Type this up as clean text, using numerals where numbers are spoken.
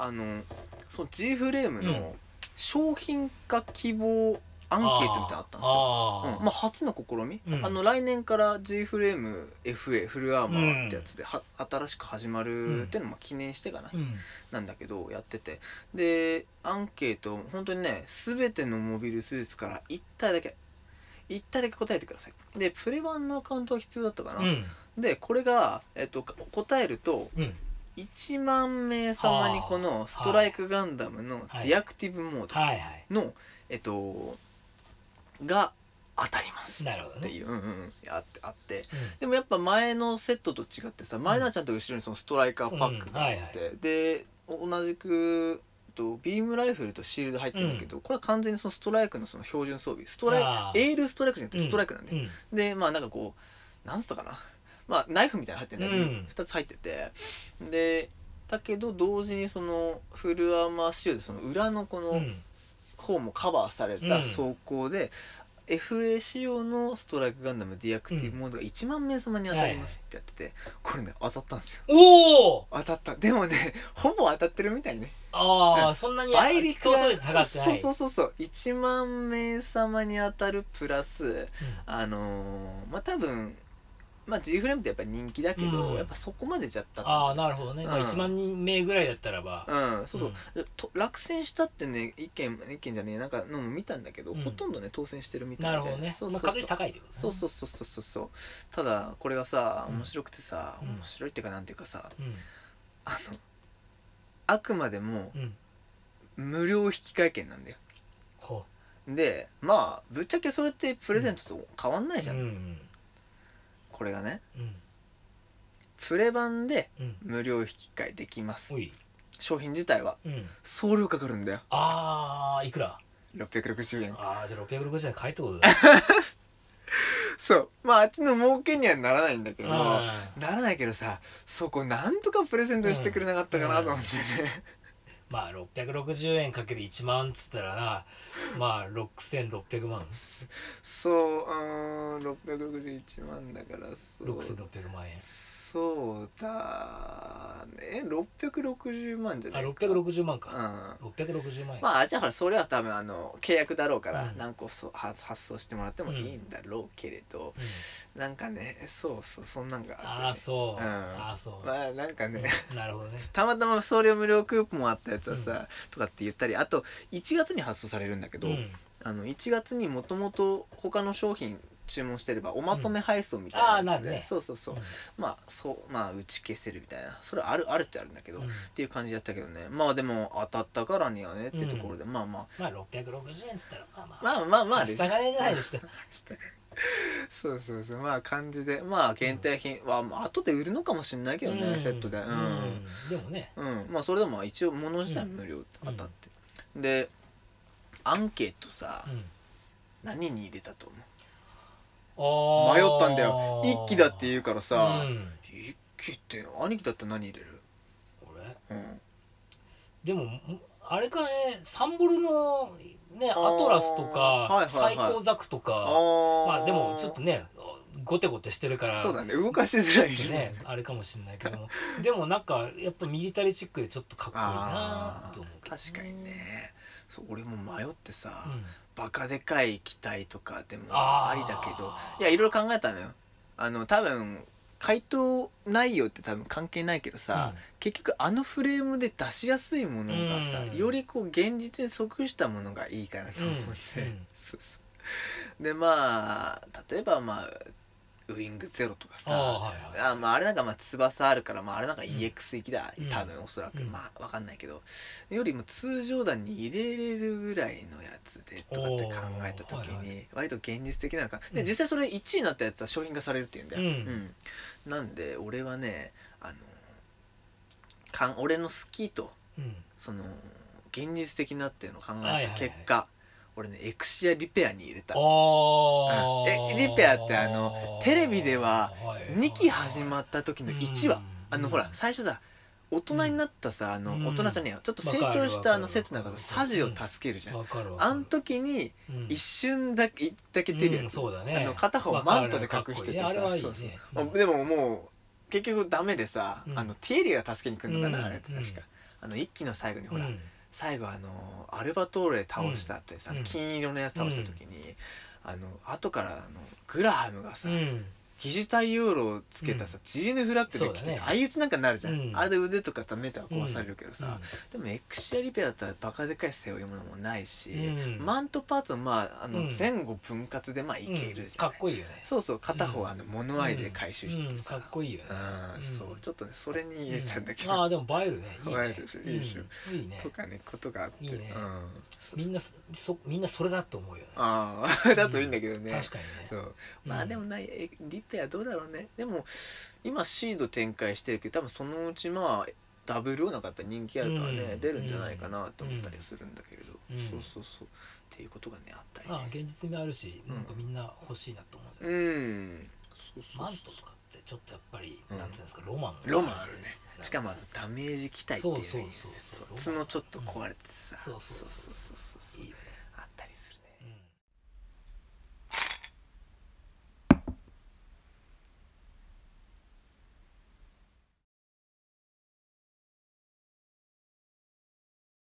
その G フレームの商品化希望アンケートみたいなのあったんですよ。まあ初の試み、来年から G フレーム FA フルアーマーってやつで新しく始まるっていうのも記念してかな、なんだけどやってて、でアンケート本当にね全てのモビルスーツから1体だけ答えてください。でプレ版のアカウントは必要だったかな、でこれが、答えると、1万名様にこのストライクガンダムのディアクティブモードの、が当たりますっていうあって、でもやっぱ前のセットと違ってさ、前のはちゃんと後ろにそのストライカーパックがあって、で同じくビームライフルとシールド入ってるんだけど、これは完全にそのストライクのその標準装備エールストライクじゃなくてストライクなんで、でまあなんかこうなんつったかな、まあナイフみたいなの入ってるんだけど、2つ入ってて、でだけど同時にそのフルアーマー仕様でその裏のこの方もカバーされた装甲で、FA 仕様のストライクガンダムディアクティブモードが1万名様に当たりますってやってて、これね当たったんですよ。おお、当たった。でもねほぼ当たってるみたいね。ああ、そんなに倍率が下がってない。そう1万名様に当たるプラス、まあ多分まあ G フレームってやっぱり人気だけど、やっぱそこまでじゃったって。ああなるほどね。1万人名ぐらいだったらば、落選したってね、一件じゃねえなんかのも見たんだけど、ほとんどね当選してるみたいで。なるほどね。確率高いってことね。そう。ただこれがさ面白くてさ、面白いっていうかなんていうかさ、あくまでも無料引換券なんだよ。でまあぶっちゃけそれってプレゼントと変わんないじゃん。これがね、プレ版で無料引き換えできます。商品自体は送料かかるんだよ。ああいくら？660円。ああじゃあ660円買いってことだ。そうまああっちの儲けにはならないんだけど、さ、そこなんとかプレゼントしてくれなかったかなと思ってね。まあ660円かける1万っつったらな、まあ6600万。そう661万だから6600万円。そうだね、660万じゃないか。660万か。660万円。まあじゃあほらそれは多分契約だろうから何個発送してもらってもいいんだろうけれど、なんかねそんなんがあって、まあなんかねなるほどね、たまたま送料無料クーポンもあったやつはさとかって言ったり、あと1月に発送されるんだけど、1月にもともと他の商品注文してればおまとめ配送みたいなやつで、まあ打ち消せるみたいな、それあるっちゃあるんだけど、っていう感じだったけどね。まあでも当たったからにはねっていうところで、まあ660円っつったらまあ下金じゃないですか。そうまあ感じで、まあ限定品は後で売るのかもしれないけどね、セットで。でもねまあそれでも一応物自体無料当たって、でアンケートさ何に入れたと思う？迷ったんだよ。一機だって言うからさ、一機って兄貴だったら何入れる？俺でもあれかね、サンボルのねアトラスとか最高ザクとか、まあでもちょっとねゴテゴテしてるから、そうだね動かしづらいねあれかもしれないけども、でもなんかやっぱミリタリーチックでちょっとかっこいいなと思う。確かにね。そう俺も迷ってさ、バカでかい機体とかでもありだけど、いやいろいろ考えたのよ。多分回答内容って多分関係ないけどさ、結局フレームで出しやすいものがさ、よりこう現実に即したものがいいかなと思って、でまあ例えばまあウィングゼロとかさ、まああれなんかまあ翼あるから、まああれなんか EX 行きだ多分おそらく、まあわかんないけど、よりも通常弾に入れれるぐらいのやつでとかって考えた時に割と現実的なのかで、実際それ1位になったやつは商品化されるっていうんだよ。なんで俺はね俺の好きとその現実的なっていうのを考えた結果、俺ねエクシアリペアに入れた。リペアってテレビでは2期始まった時の1話、ほら最初さ大人になったさ大人じゃねえよ、ちょっと成長した刹那がサジを助けるじゃん。あん時に一瞬だけ出るやつ、片方マントで隠しててさ、でももう結局ダメでさ、ティエリが助けに来るのかなあれって確か。 一期の最後にほら、最後アルバトーレ倒した後にさ、金色のやつ倒した時に、後からグラハムがさ、疑似太陽炉をつけたさ、GN フラッグで来て相打ちなんかなるじゃん、あれで腕とかさ目とか壊されるけどさ、でもエクシアリペアだったらバカでかい背負い物もないし、マントパーツも前後分割でいけるじゃん、 かっこいいよね。 そうそう、片方物合いで回収してさ、 かっこいいよね。 そうちょっとねそれに入れたんだけど、 でも映えるね。 映えるでしょ、いいでしょ、 いいねとかねことがあって、 みんなそれだと思うよね。 だといいんだけどね。 確かにね。 そうでもリペアどうだろうね。でも今シード展開してるけど、多分そのうちダブルなんかやっぱ人気あるからね、出るんじゃないかなと思ったりするんだけれど、そうっていうことがねあったりね。 現実味あるし、なんかみんな欲しいなと思うんですよ。マントとかってちょっとやっぱりなんていうんですか、ロマンあるね。しかもダメージ機体っていうね、角ちょっと壊れてさ、そう